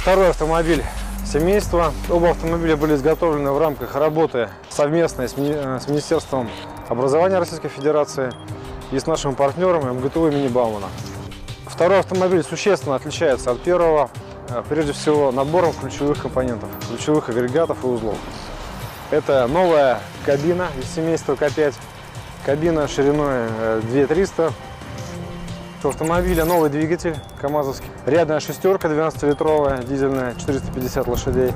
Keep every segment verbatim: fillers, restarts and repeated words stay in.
Второй автомобиль семейства. Оба автомобиля были изготовлены в рамках работы совместной с, ми с Министерством образования Российской Федерации и с нашим партнером эм гэ тэ у имени Баумана. Второй автомобиль существенно отличается от первого, прежде всего набором ключевых компонентов, ключевых агрегатов и узлов. Это новая кабина из семейства ка пять, кабина шириной две тысячи триста. У автомобиля новый двигатель камазовский, рядная шестерка двенадцатилитровая, дизельная, четыреста пятьдесят лошадей.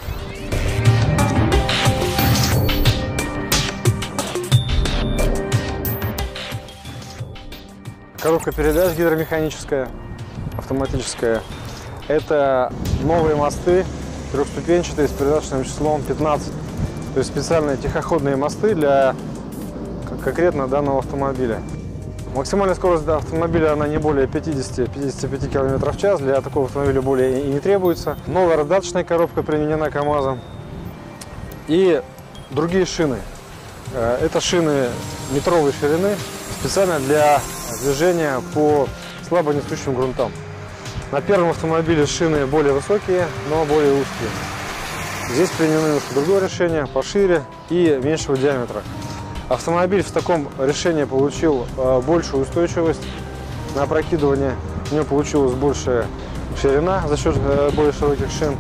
Коробка передач гидромеханическая, автоматическая. Это новые мосты, трехступенчатые, с передаточным числом пятнадцать. То есть специальные тихоходные мосты для конкретно данного автомобиля. Максимальная скорость автомобиля она не более пятидесяти-пятидесяти пяти километров в час. Для такого автомобиля более и не требуется. Новая раздаточная коробка применена КАМАЗом. И другие шины. Это шины метровой ширины, специально для движения по слабо несущим грунтам. На первом автомобиле шины более высокие, но более узкие. Здесь применено немножко другое решение, пошире и меньшего диаметра. Автомобиль в таком решении получил большую устойчивость на опрокидывание. У него получилась большая ширина за счет более широких шин.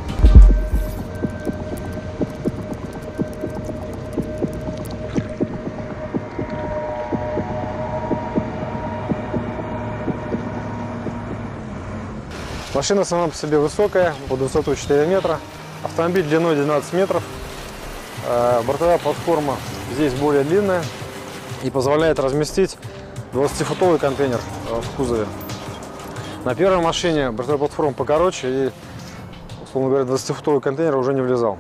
Машина сама по себе высокая, под высоту четыре метра. Автомобиль длиной двенадцать метров. Бортовая платформа здесь более длинная и позволяет разместить двадцатифутовый контейнер в кузове. На первой машине бортовая платформа покороче и, условно говоря, двадцатифутовый контейнер уже не влезал.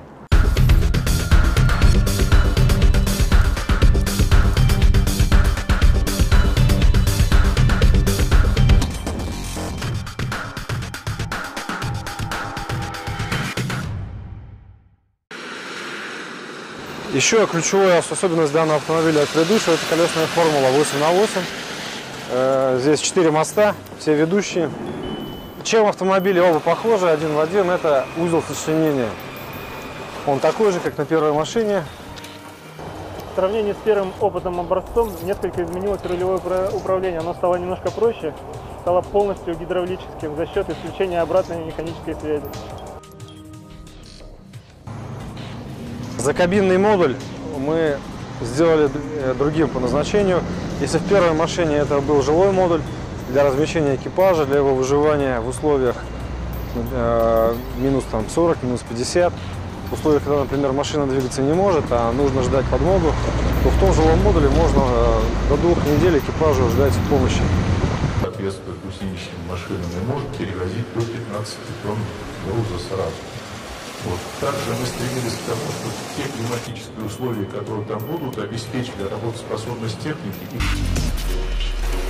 Еще ключевая особенность данного автомобиля от предыдущего — это колесная формула восемь на восемь. Здесь четыре моста, все ведущие. Чем автомобили оба похожи один в один, это узел сочленения. Он такой же, как на первой машине. В сравнении с первым опытным образцом несколько изменилось рулевое управление. Оно стало немножко проще, стало полностью гидравлическим за счет исключения обратной механической связи. Закабинный модуль мы сделали другим по назначению. Если в первой машине это был жилой модуль для размещения экипажа, для его выживания в условиях э, минус там, сорок, минус пятьдесят, в условиях, когда, например, машина двигаться не может, а нужно ждать подмогу, то в том жилом модуле можно э, до двух недель экипажу ждать помощи. Соответствует гусеничным машинам и может перевозить до пятнадцати тонн груза сразу. Вот. Также мы стремились к тому, чтобы те климатические условия, которые там будут, обеспечили работоспособность техники.